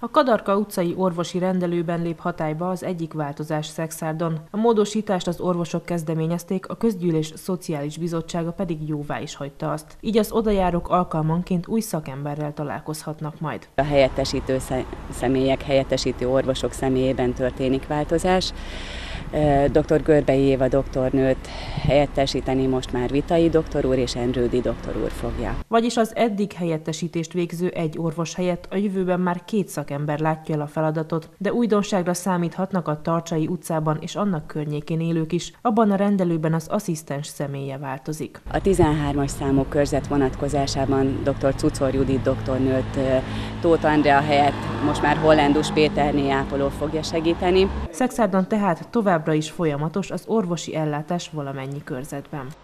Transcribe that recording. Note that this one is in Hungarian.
A Kadarka utcai orvosi rendelőben lép hatályba az egyik változás Szekszárdon. A módosítást az orvosok kezdeményezték, a Közgyűlés Szociális Bizottsága pedig jóvá is hagyta azt. Így az odajárók alkalmanként új szakemberrel találkozhatnak majd. A helyettesítő személyek, helyettesítő orvosok személyében történik változás. Dr. Görbei Éva doktornőt helyettesíteni most már Vitai doktor úr és Endrődi doktor úr fogja. Vagyis az eddig helyettesítést végző egy orvos helyett a jövőben már 2 szakember látja el a feladatot, de újdonságra számíthatnak a Tarcsai utcában és annak környékén élők is. Abban a rendelőben az asszisztens személye változik. A 13-as számú körzet vonatkozásában dr. Cucor Judit doktornőt Tóth Andrea helyett most már Hollandus Péterné ápoló fogja segíteni. Szekszárdon tehát továbbra is folyamatos az orvosi ellátás valamennyi körzetben.